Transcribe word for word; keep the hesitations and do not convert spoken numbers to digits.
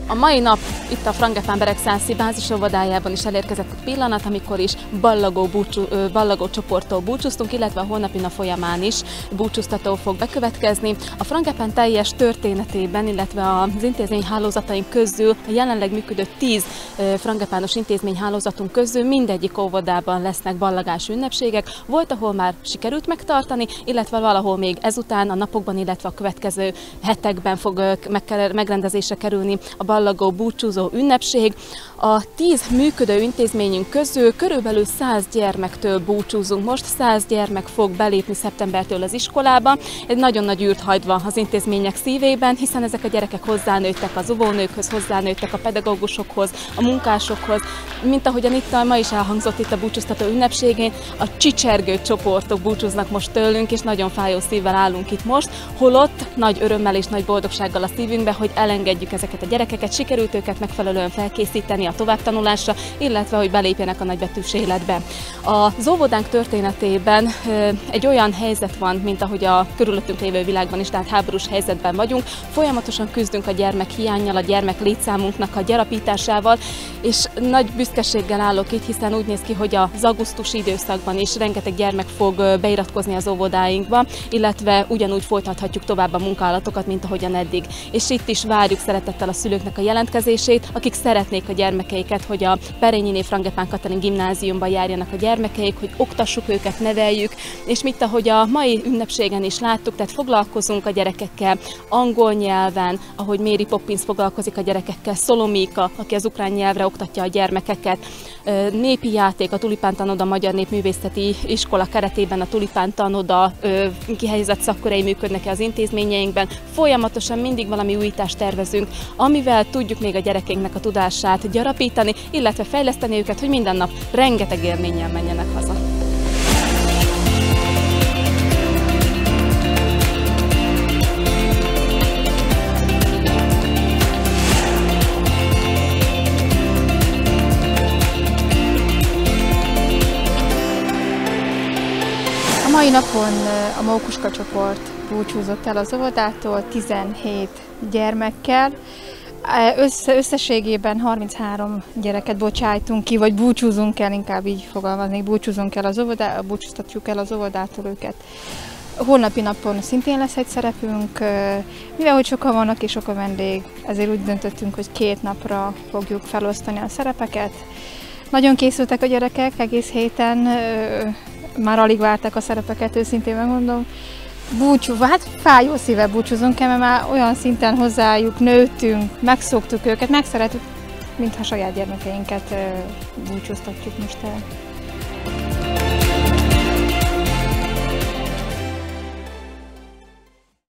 A mai nap itt a Frangepán-Beregszászi bázisóvodájában is elérkezett a pillanat, amikor is ballagó, búcsú, ballagó csoporttól búcsúztunk, illetve a holnapi nap folyamán is búcsúztató fog bekövetkezni. A Frangepán teljes történetében, illetve az intézményhálózataink közül, a jelenleg működő tíz frangepános intézményhálózatunk közül mindegyik óvodában lesznek ballagás ünnepségek. Volt, ahol már sikerült megtartani, illetve valahol még ezután, a napokban, illetve a következő hetekben fog megrendezésre kerülni a ballagó búcsúzó ünnepség. A tíz működő intézményünk közül körülbelül száz gyermektől búcsúzunk most, száz gyermek fog belépni szeptembertől az iskolába. Egy nagyon nagy űrt hagyva az intézmények szívében, hiszen ezek a gyerekek hozzánőttek az óvónőkhöz, hozzánőttek a pedagógusokhoz, a munkásokhoz, mint ahogyan itt ma is elhangzott itt a búcsúztató ünnepségén, a csicsergő csoportok búcsúznak most tőlünk, és nagyon fájó szívvel állunk itt most, holott nagy örömmel és nagy boldogsággal a szívünkbe, hogy elengedjük ezeket a gyerekeket, sikerült őket megfelelően felkészíteni a továbbtanulásra, illetve hogy belépjenek a nagybetűs életbe. Az óvodánk történetében egy olyan helyzet van, mint ahogy a körülöttünk lévő világban is, tehát háborús helyzetben vagyunk. Folyamatosan küzdünk a gyermek hiánnyal, a gyermek létszámunknak a gyarapításával, és nagy büszkeséggel állok itt, hiszen úgy néz ki, hogy az augusztusi időszakban is rengeteg gyermek fog beiratkozni az óvodáinkba, illetve ugyanúgy folytathatjuk tovább a munkálatokat, mint ahogyan eddig. És itt is várjuk szeretettel a szülőknek a jelentkezését, akik szeretnék a gyermekeiket, hogy a Perényiné Frangepán Katalin gimnáziumban járjanak a gyermekeik, hogy oktassuk őket, neveljük, és mint ahogy a mai ünnepségen is láttuk, tehát foglalkozunk a gyerekekkel angol nyelven, ahogy Mary Poppins foglalkozik a gyerekekkel, Szolomika, aki az ukrán nyelvre oktatja a gyermekeket, népi játék, a Tulipán Tanoda Magyar Népművészeti Iskola keretében a Tulipán Tanoda kihelyezett szakkörei működnek az intézményeinkben. Folyamatosan mindig valami újítást tervezünk, amivel tudjuk még a gyerekeinknek a tudását gyarapítani, illetve fejleszteni őket, hogy minden nap rengeteg élménnyel menjenek haza. A mai napon a Mókuska csoport búcsúzott el az óvodától tizenhét gyermekkel. Össze, összességében harminchárom gyereket bocsájtunk ki, vagy búcsúzunk el, inkább így fogalmaznék, búcsúzunk el az óvodától, búcsúztatjuk el az óvodától őket. Holnapi napon szintén lesz egy szerepünk, mivel hogy sokan vannak és sok a vendég, ezért úgy döntöttünk, hogy két napra fogjuk felosztani a szerepeket. Nagyon készültek a gyerekek, egész héten már alig várták a szerepeket, őszintén megmondom. Búcsú, hát fájó szívvel búcsúzunk el, mert már olyan szinten hozzájuk nőttünk, megszoktuk őket, megszeretjük, mintha saját gyermekeinket búcsúztatjuk most el.